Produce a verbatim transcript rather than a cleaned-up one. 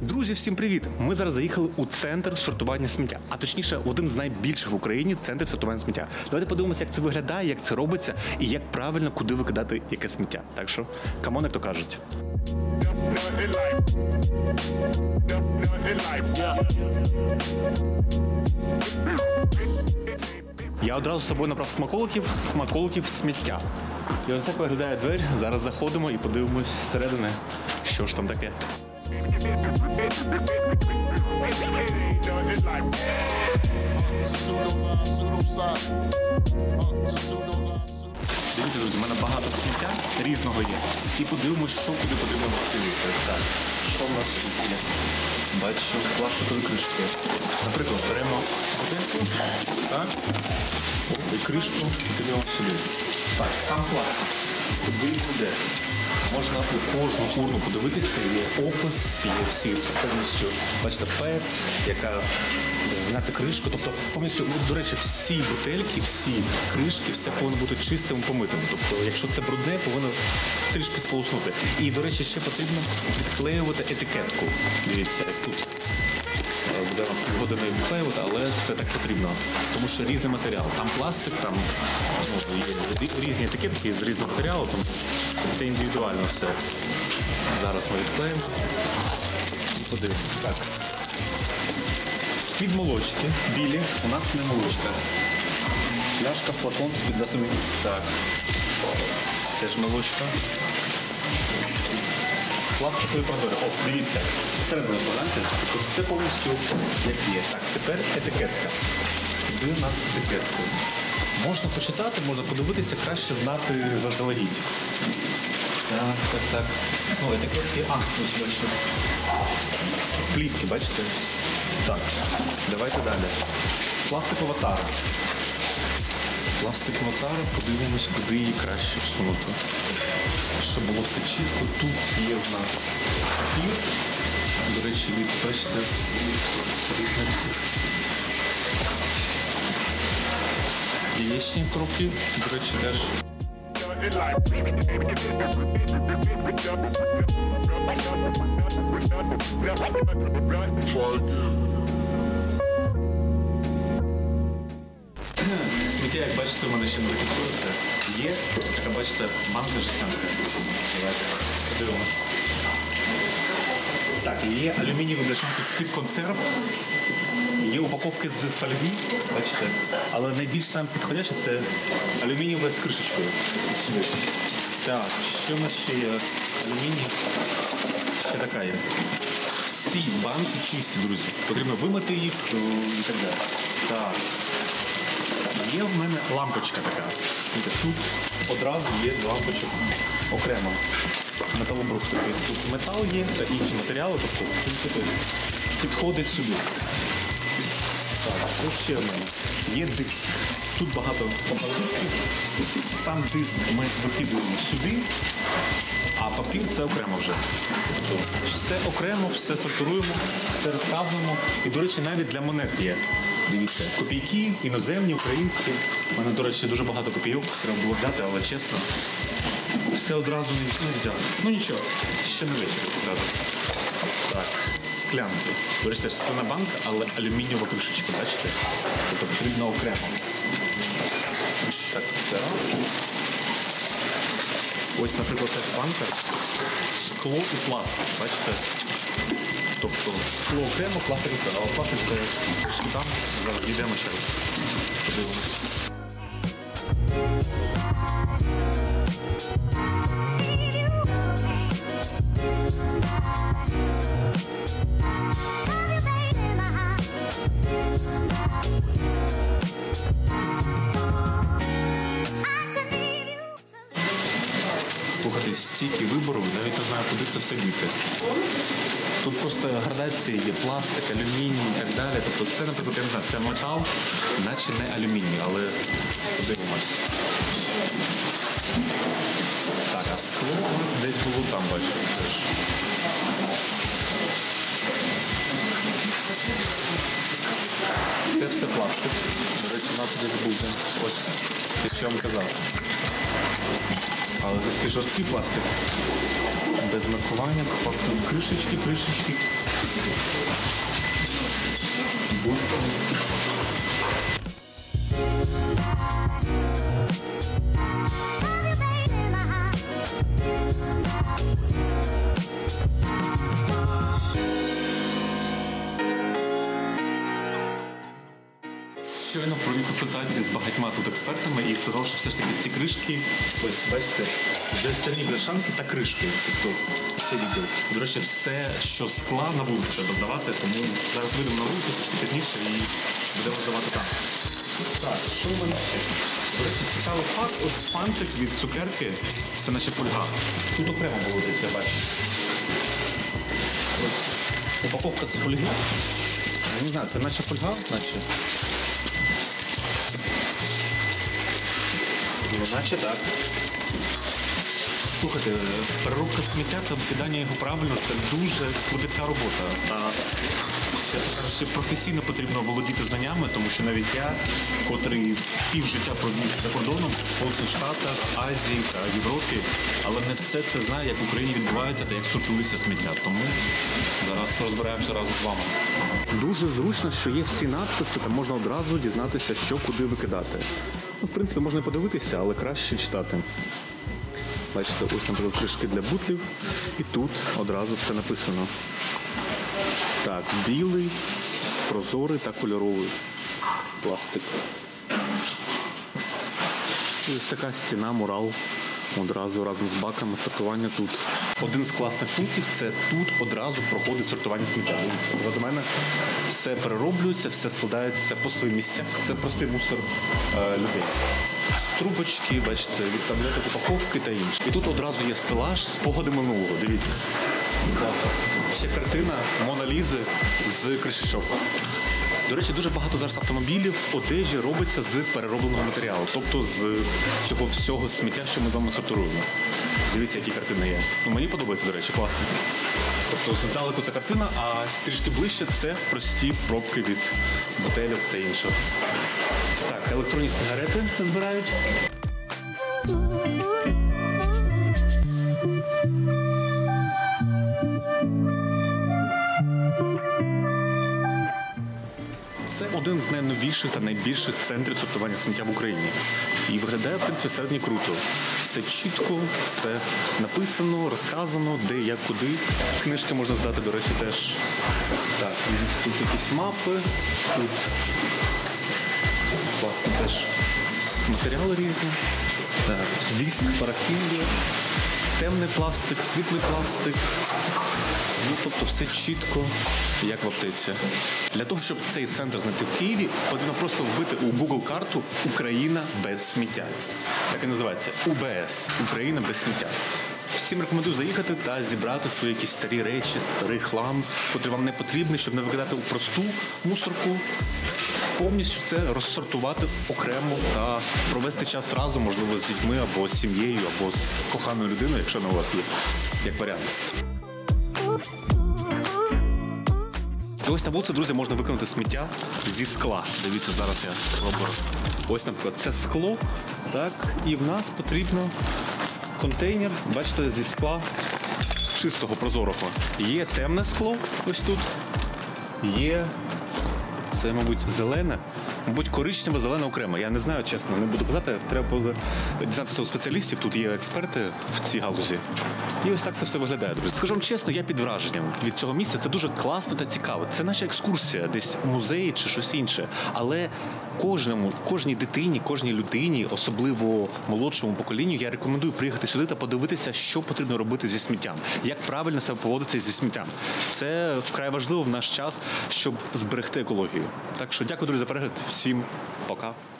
Друзі, всім привіт! Ми зараз заїхали у центр сортування сміття, а точніше, в один з найбільших в Україні центрів сортування сміття. Давайте подивимося, як це виглядає, як це робиться і як правильно куди викидати яке сміття. Так що, камон, як то кажуть. Я одразу з собою набрав смаколиків, смаколиків сміття. І ось так виглядає двері. Зараз заходимо і подивимось зсередини, що ж там таке. Дивіться, друзі, в мене багато сміття різного є. І подивимось, що куди потрібно викидати. Так, що в нас тут є? Бачу пластикові кришки. Наприклад, беремо бутилку, так, і кришку кидаємо сюди. Так, сам пластик. Куди йде? Можна у кожну урну подивитися, є опис, є всі повністю, бачите, пет, яка зняти кришку. Тобто, повністю, до речі, всі бутельки, всі кришки, все повинно бути чистим, помитим. Тобто, якщо це брудне, повинно трішки сполоснути. І, до речі, ще потрібно відклеювати етикетку. Дивіться, як тут. Буде години відклеювати, але це так потрібно, тому що різний матеріал. Там пластик, там ну, є різні етикетки з різного матеріалу, тому це індивідуально все. Зараз ми відклеїмо і подивимося. Так. З-під молочки білі у нас не молочка. Пляшка, флакон з-під засобів. Так. Теж молочка. Пластикові прозорі. О, дивіться, всередину складайте. Тобто все повністю як є. Так, тепер етикетка. Куди у нас етикетка? Можна почитати, можна подивитися, краще знати заздалегідь. Так, так, так. Ну, етикетки. А, ось бачу. Плівки, бачите? Так, давайте далі. Пластикова тара. Пластикова тара, подивимось, куди її краще всунути. Щоб було все чітко, тут є в нас папір. До речі, від, бачите, різниці. Яєчні коробки, до речі, теж. Сміття, як бачите, у мене ще не закінчилося. Є така, бачите, банка жестянка. Давайте подивимось. Так, є алюмінієві бляшанки з-під консерв. Є упаковки з фольги, бачите. Але найбільш нам підходяще це алюмінієве з кришечкою. Так, що в нас ще є? Алюміній. Ще така є. Всі банки чисті, друзі. Потрібно вимити їх і так далі. Так. Є в мене лампочка така. Тут одразу є лампочок окремо. Металобрух такий. Тут метал є та інші матеріали, тобто в принципі підходить сюди. Так, що ще в мене? Є диск. Тут багато дисків. Сам диск ми викидуємо сюди, а папір це окремо вже. Тобто все окремо, все сортуємо, все розказуємо. І, до речі, навіть для монет є. Дивіться, копійки, іноземні, українські. У мене, до речі, дуже багато копійок, треба було взяти, але чесно, все одразу не взяв. Ну нічого, ще не вечір одразу. Так, склянки. До речі, це ж скляна банка, але алюмінієва кришечка, бачите? Тобто потрібно окремо. Так, це раз. Ось, наприклад, ця банка, скло і пластик, бачите? Тобто скло окремо, пластик окремо, але пластик це там. Зараз йдемо ще раз. Подивимось. Слухайте, стільки вибору, навіть не знаю, куди це все діти. Тут просто градації є пластик, алюміній і так далі. Тобто це, наприклад, я не знаю, це метал, наче не алюміній, але подивимось. Так, а скло десь було там, бачите, теж. Це все пластик. До речі, у нас десь буде. Ось, те, що я вам казав. Але це такий жорсткий пластик. Без маркування, кришечки, кришечки. Щойно провів консультації з багатьма тут експертами і сказав, що все ж таки ці кришки, ось бачите, жестяні бляшанки та кришки. Тобто це відділ. До речі, все, що з скла на вулиці треба здавати, тому зараз вийдемо на вулицю трошки пізніше і будемо здавати там. Так, що в мене ще? До речі, цікавий факт, ось фантик від цукерки, це наче фольга. Тут окремо було десь, я бачу. Ось упаковка з фольги. Я не знаю, це наче фольга, наче. Ну, наче так. Слухайте, переробка сміття та викидання його правильно – це дуже клопітка робота. Та, чесно кажучи, професійно потрібно володіти знаннями, тому що навіть я, котрий півжиття провів за кордоном в Сполучених Штатах, Азії та Європі, але не все це знає, як в Україні відбувається та як сортується сміття. Тому зараз розбираємося разом з вами. Дуже зручно, що є всі надписи, та можна одразу дізнатися, що куди викидати. Ну, в принципі, можна подивитися, але краще читати. Бачите, ось, наприклад, кришки для бутлів, і тут одразу все написано. Так, білий, прозорий та кольоровий пластик. І ось така стіна, мурал, одразу разом з баками сортування тут. Один з класних пунктів – це тут одразу проходить сортування сміття. Позаду мене все перероблюється, все складається по своїм місцях. Це простий мусор е, людей. Трубочки, бачите, від таблеток, упаковки та інше. І тут одразу є стелаж спогади минулого. Дивіться. Ще картина Мона Лізи з кришечок. До речі, дуже багато зараз автомобілів, одежі робиться з переробленого матеріалу. Тобто з цього всього сміття, що ми з вами сортуємо. Дивіться, які картини є. Ну, мені подобається, до речі, класно. Тобто здалеку це картина, а трішки ближче це прості пробки від бутелів та іншого. Так, електронні сигарети збирають. Це один з найновіших та найбільших центрів сортування сміття в Україні. І виглядає, в принципі, всередині круто. Все чітко, все написано, розказано, де, як, куди. Книжки можна здати, до речі, теж. Так, тут якісь мапи, тут власне теж матеріали різні. Так, віск, парафін є, темний пластик, світлий пластик. Ну, тобто все чітко, як в аптеці. Для того, щоб цей центр знайти в Києві, потрібно просто вбити у Google карту «Україна без сміття». Так і називається – У Б С – «Україна без сміття». Всім рекомендую заїхати та зібрати свої якісь старі речі, старий хлам, котрий вам не потрібний, щоб не викидати у просту мусорку. Повністю це розсортувати окремо та провести час разом, можливо, з дітьми або з сім'єю, або з коханою людиною, якщо вона у вас є, як варіант. І ось на вулиці, друзі, можна викинути сміття зі скла. Дивіться, зараз я спробую. Ось, наприклад, це скло, так, і в нас потрібно контейнер, бачите, зі скла чистого, прозорого. Є темне скло, ось тут, є, це, мабуть, зелене, мабуть, коричневе, зелене окремо. Я не знаю, чесно, не буду казати, треба дізнатися у спеціалістів, тут є експерти в цій галузі. І ось так це все виглядає, друзі. Скажу вам чесно, я під враженням від цього місця. Це дуже класно та цікаво. Це наша екскурсія, десь в музеї чи щось інше. Але кожному, кожній дитині, кожній людині, особливо молодшому поколінню, я рекомендую приїхати сюди та подивитися, що потрібно робити зі сміттям, як правильно себе поводитися зі сміттям. Це вкрай важливо в наш час, щоб зберегти екологію. Так що дякую, друзі, за перегляд. Всім пока.